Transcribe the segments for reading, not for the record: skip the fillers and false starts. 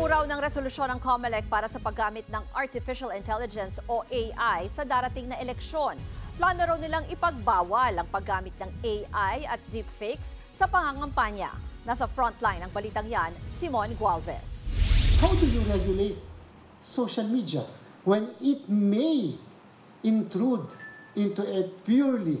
Binago raw ng resolusyon ng COMELEC para sa paggamit ng Artificial Intelligence o AI sa darating na eleksyon. Plano raw nilang ipagbawal ang paggamit ng AI at deepfakes sa pangangampanya. Nasa frontline ng balitang yan, Simon Gualvez. How do you regulate social media when it may intrude into a purely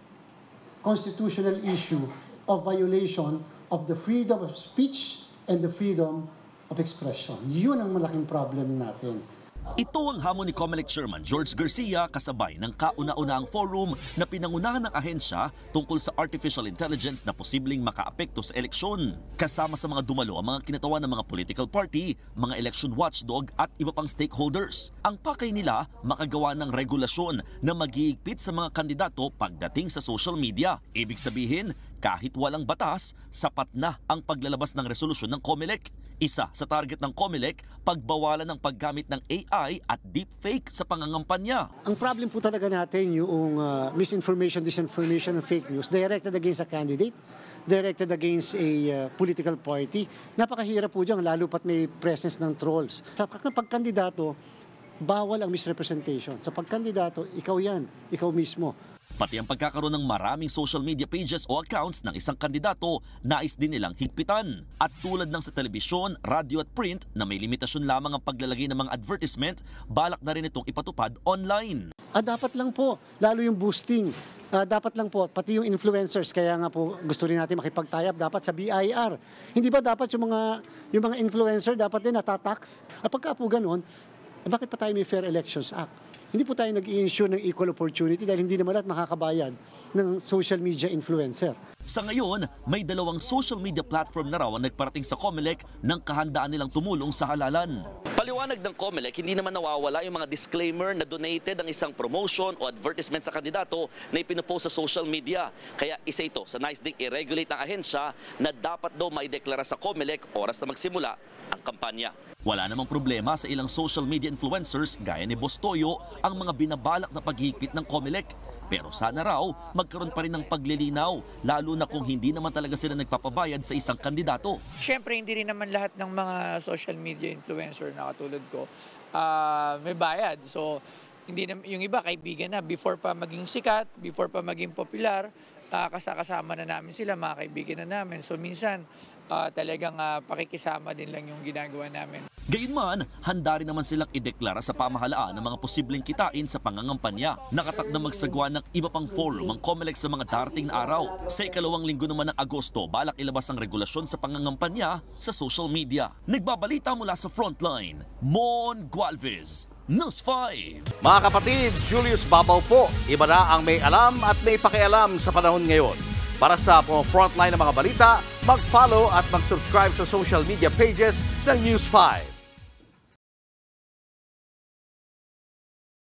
constitutional issue of violation of the freedom of speech and the freedom of expression? Yun ang malaking problem natin. Ito ang hamon ni COMELEC Chairman George Garcia kasabay ng kauna-unahang forum na pinangunahan ng ahensya tungkol sa artificial intelligence na posibleng makaapekto sa eleksyon. Kasama sa mga dumalo ang mga kinatawan ng mga political party, mga election watchdog at iba pang stakeholders. Ang pakay nila makagawa ng regulasyon na mag-iigpit sa mga kandidato pagdating sa social media. Ibig sabihin, kahit walang batas, sapat na ang paglalabas ng resolusyon ng COMELEC. Isa sa target ng COMELEC, pagbawalan ng paggamit ng AI at deepfake sa pangangampanya. Ang problem po talaga natin yung misinformation, disinformation, and fake news directed against a candidate, directed against a political party. Napakahirap po dyan, lalo pat may presence ng trolls. Sa pagkandidato, bawal ang misrepresentation. Sa pagkandidato, ikaw yan, ikaw mismo. Pati ang pagkakaroon ng maraming social media pages o accounts ng isang kandidato, nais din nilang higpitan. At tulad ng sa telebisyon, radyo at print na may limitasyon lamang ang paglalagay ng mga advertisement, balak na rin itong ipatupad online. Dapat lang po, lalo yung boosting. Dapat lang po, pati yung influencers, kaya nga po gusto rin natin makipag-tie up dapat sa BIR. Hindi ba dapat yung mga influencer dapat din natatax? At pagka po ganun, bakit pa tayo may Fair Elections Act? Hindi po tayo nag-i-ensure ng equal opportunity dahil hindi naman lahat makakabayad ng social media influencer. Sa ngayon, may dalawang social media platform na raw ang nagparating sa COMELEC ng kahandaan nilang tumulong sa halalan. Paliwanag ng COMELEC, hindi naman nawawala yung mga disclaimer na donated ang isang promotion o advertisement sa kandidato na ipinupost sa social media. Kaya isa ito sa nais ding i-regulate ng ahensya na dapat daw maideklara sa COMELEC oras na magsimula ang kampanya. Wala namang problema sa ilang social media influencers gaya ni Boss Toyo ang mga binabalak na paghihigpit ng COMELEC. Pero sana raw magkaroon pa rin ng paglilinaw, lalo na kung hindi naman talaga sila nagpapabayad sa isang kandidato. Siyempre, hindi rin naman lahat ng mga social media influencer na katulad ko may bayad. So, hindi na, yung iba kaibigan na before pa maging sikat, before pa maging popular, kasama na namin sila, mga kaibigan na namin. So, minsan, talagang pakikisama din lang yung ginagawa namin. Gayunman, handa rin naman silang ideklara sa pamahalaan ng mga posibleng kitain sa pangangampanya. Nakatak na magsagwa ng iba pang forum ang COMELEC sa mga darating na araw. Sa ikalawang linggo naman ng Agosto, balak ilabas ang regulasyon sa pangangampanya sa social media. Nagbabalita mula sa Frontline, Mon Gualvez, News 5. Mga kapatid, Julius Babaw po. Iba na ang may alam at may pakialam sa panahon ngayon. Para sa Frontline ng mga balita, mag-follow at mag-subscribe sa social media pages ng News 5.